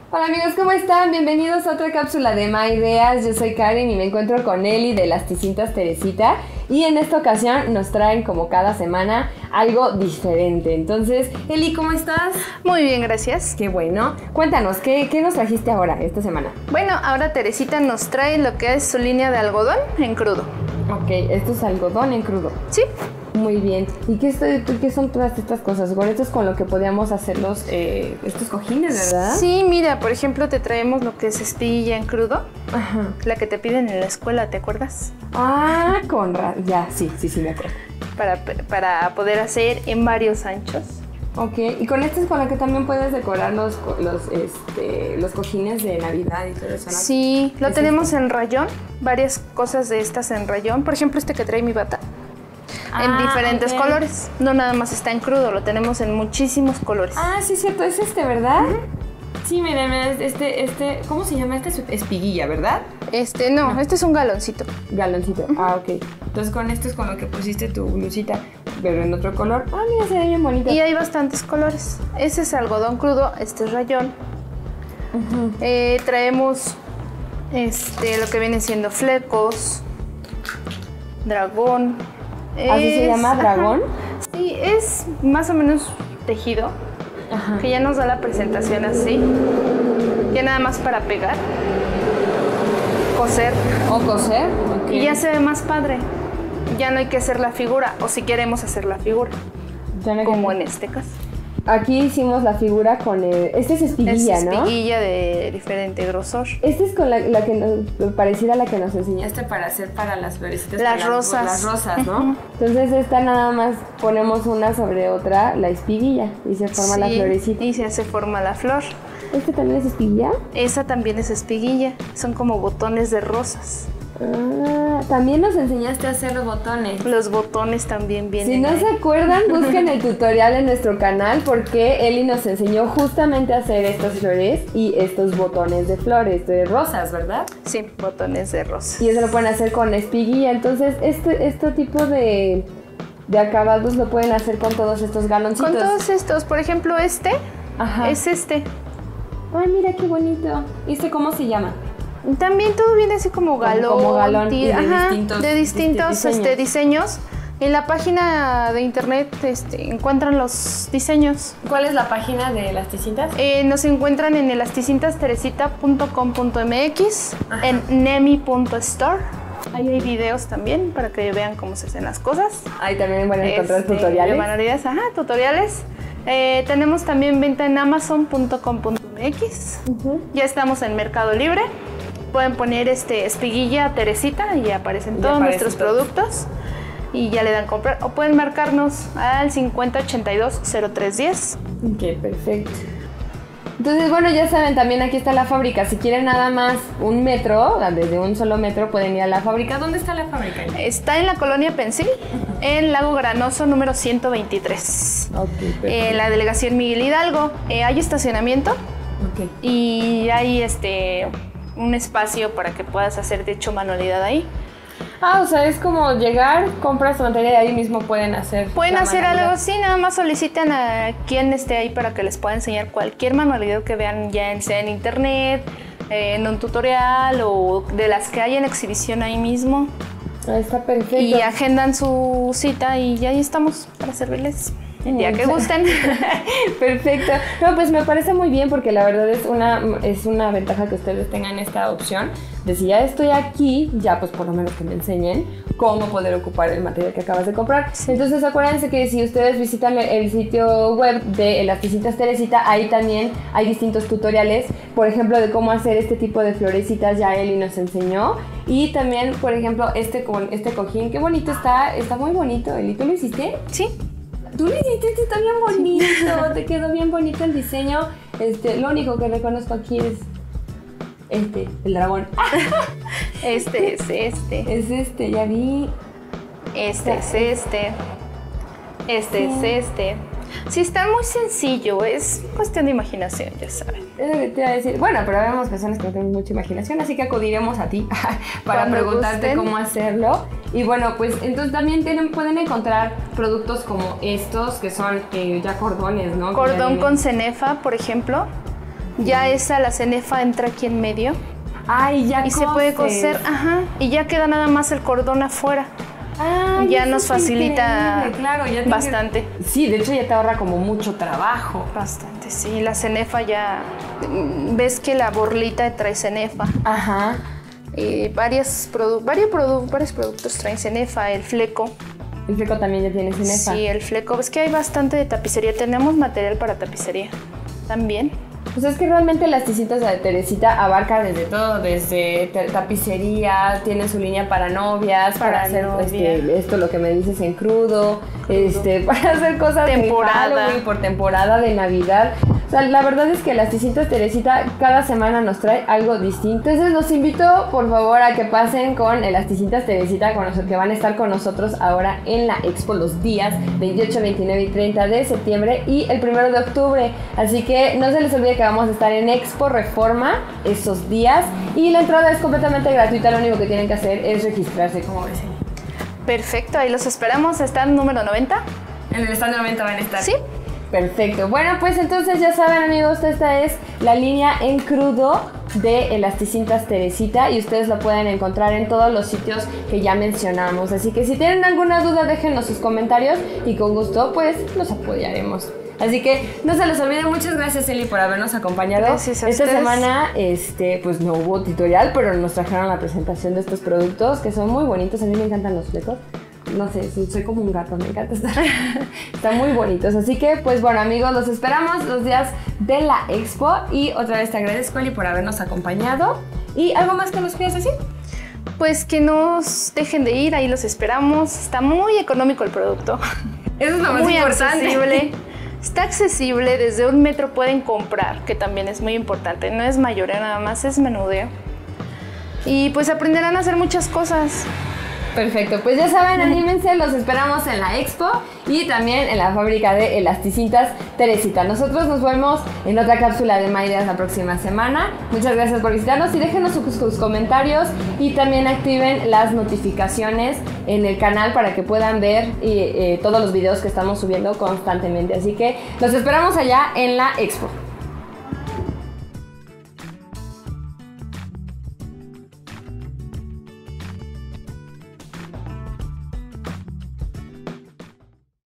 Hola amigos, ¿cómo están? Bienvenidos a otra cápsula de My Ideas. Yo soy Karen y me encuentro con Eli de las Ticintas Teresita. Y en esta ocasión nos traen, como cada semana, algo diferente. Entonces, Eli, ¿cómo estás? Muy bien, gracias. Qué bueno. Cuéntanos, ¿qué nos trajiste ahora, esta semana? Bueno, ahora Teresita nos trae lo que es su línea de algodón en crudo. Ok, esto es algodón en crudo. Sí. Muy bien. ¿Y qué son todas estas cosas? Bueno, esto es con lo que podíamos hacer estos cojines, ¿verdad? Sí, mira, por ejemplo, te traemos lo que es espiguilla en crudo. Ajá. La que te piden en la escuela, ¿te acuerdas? Ah, ya, sí, me acuerdo. Para poder hacer en varios anchos. Ok, y con este es con lo que también puedes decorar los cojines de Navidad y todo eso, ¿no? Sí, lo tenemos en rayón, varias cosas de estas en rayón. Por ejemplo, este que trae mi bata. En diferentes colores. No nada más está en crudo, lo tenemos en muchísimos colores. Ah, sí, cierto, es ¿verdad? Sí, miren, ¿cómo se llama? Este es espiguilla, ¿verdad? No, este es un galoncito. Galoncito, ok. Entonces con esto es con lo que pusiste tu blusita, pero en otro color. Ah, mira, se ve bien bonito. Y hay bastantes colores. Ese es algodón crudo, este es rayón. Traemos lo que viene siendo flecos, dragón. ¿Así se llama dragón? Sí, es más o menos tejido. Ajá. Que ya nos da la presentación así. Ya nada más para pegar. Coser. ¿O coser? Okay. Y ya se ve más padre. Ya no hay que hacer la figura. O si queremos hacer la figura. Como en este caso. Aquí hicimos la figura con este es espiguilla, ¿no? Espiguilla de diferente grosor. Este es con la que parecida a la que nos enseñaste para hacer para las florecitas. Las rosas. Las rosas, ¿no? Entonces esta nada más ponemos una sobre otra, la espiguilla, y se forma la florecita. Y se forma la flor. ¿Este también es espiguilla? Esa también es espiguilla. Son como botones de rosas. Ah, también nos enseñaste a hacer los botones. Los botones también vienen. Si no se acuerdan, busquen el tutorial en nuestro canal porque Eli nos enseñó justamente a hacer estas flores y estos botones de flores, de rosas, ¿verdad? Sí, botones de rosas. Y eso lo pueden hacer con espiguilla. Entonces, este tipo de acabados lo pueden hacer con todos estos galoncitos. Con todos estos, por ejemplo, Ajá. Es este. Ay, mira qué bonito. ¿Y cómo se llama? También todo viene así como galón. Como galón y de distintos diseños. En la página de internet encuentran los diseños. ¿Cuál es la página de las Ticintas? Nos encuentran en elasticintasteresita.com.mx, en nemi.store. Ahí hay videos también para que vean cómo se hacen las cosas. Ahí también van a encontrar tutoriales. Manualidades, tutoriales. Tenemos también venta en amazon.com.mx. Ya estamos en Mercado Libre. Pueden poner espiguilla Teresita y aparecen todos nuestros productos y ya le dan comprar. O pueden marcarnos al 5082-0310. Ok, perfecto. Entonces, bueno, ya saben, también aquí está la fábrica. Si quieren nada más un metro, desde un solo metro, pueden ir a la fábrica. ¿Dónde está la fábrica? Está en la colonia Pensil, en Lago Granoso número 123. Ok, perfecto. En la delegación Miguel Hidalgo. Hay estacionamiento. Ok. Y hay un espacio para que puedas hacer, de hecho, manualidad ahí. Ah, o sea, es como llegar, compras tu material y ahí mismo pueden hacer. Pueden hacer algo así, nada más soliciten a quien esté ahí para que les pueda enseñar cualquier manualidad que vean, ya sea en internet, en un tutorial o de las que hay en exhibición ahí mismo. Ah, está perfecto. Y agendan su cita y ya ahí estamos para servirles. El día que gusten. Perfecto. No, pues me parece muy bien porque la verdad es una ventaja que ustedes tengan esta opción de si ya estoy aquí, ya pues por lo menos que me enseñen cómo poder ocupar el material que acabas de comprar. Entonces acuérdense que si ustedes visitan el sitio web de las Ticintas Teresita, ahí también hay distintos tutoriales, por ejemplo, de cómo hacer este tipo de florecitas, ya Eli nos enseñó. Y también, por ejemplo, con este cojín, qué bonito está muy bonito. Eli, ¿tú lo hiciste? Sí. Tú lo hiciste, está bien bonito, te quedó bien bonito el diseño. Lo único que reconozco aquí es el dragón. Es Es ya vi. Es Sí, está muy sencillo, es cuestión de imaginación, ya saben. Es lo que te iba a decir. Bueno, pero vemos personas que no tienen mucha imaginación, así que acudiremos a ti para cuando preguntarte gusten cómo hacerlo. Y bueno, pues entonces también pueden encontrar productos como estos, que son ya cordones, ¿no? Cordón con cenefa, por ejemplo. Ya esa, la cenefa, entra aquí en medio. Ay, ya y se puede coser, ajá, y ya queda nada más el cordón afuera. Ya nos facilita claro, ya bastante. Sí, de hecho ya te ahorra como mucho trabajo. Bastante, sí. La cenefa ya... Ves que la borlita trae cenefa. Ajá. Varios productos traen cenefa, el fleco. El fleco también ya tiene cenefa. Sí, el fleco. Es que hay bastante de tapicería. Tenemos material para tapicería también. Pues es que realmente las tizitas de Teresita abarca desde todo, desde tapicería, tiene su línea para novias, para hacer esto lo que me dices en crudo, para hacer cosas temporada. de Halloween, por temporada de Navidad. O sea, la verdad es que las tizitas Teresita cada semana nos trae algo distinto. Entonces los invito, por favor, a que pasen con las tizitas Teresita, que van a estar con nosotros ahora en la Expo los días 28, 29 y 30 de septiembre y el 1 de octubre. Así que no se les olvide que vamos a estar en Expo Reforma esos días y la entrada es completamente gratuita. Lo único que tienen que hacer es registrarse, como ves. Perfecto, ahí los esperamos. Stand número 90. En el stand 90 van a estar. Sí. Perfecto. Bueno, pues entonces ya saben, amigos, esta es la línea en crudo de las tizitas Teresita y ustedes la pueden encontrar en todos los sitios que ya mencionamos. Así que si tienen alguna duda, déjenos sus comentarios y con gusto pues los apoyaremos. Así que no se les olvide. Muchas gracias, Eli, por habernos acompañado. Gracias a Esta ustedes. semana pues no hubo tutorial, pero nos trajeron la presentación de estos productos que son muy bonitos. A mí me encantan los flecos. No sé, soy como un gato, me encanta estar. Están muy bonitos. Así que, pues bueno, amigos, los esperamos los días de la Expo. Y otra vez te agradezco, Eli, por habernos acompañado. ¿Y algo más que nos quieras decir? Pues que nos dejen de ir, ahí los esperamos. Está muy económico el producto. Eso es lo más importante. Accesible. Está accesible, desde 1 metro pueden comprar, que también es muy importante. No es mayoreo, nada más es menudeo. Y pues aprenderán a hacer muchas cosas. Perfecto, pues ya saben, anímense, los esperamos en la Expo y también en la fábrica de las tizitas Teresita. Nosotros nos vemos en otra cápsula de Maideas la próxima semana. Muchas gracias por visitarnos y déjenos sus comentarios y también activen las notificaciones en el canal para que puedan ver todos los videos que estamos subiendo constantemente. Así que los esperamos allá en la Expo.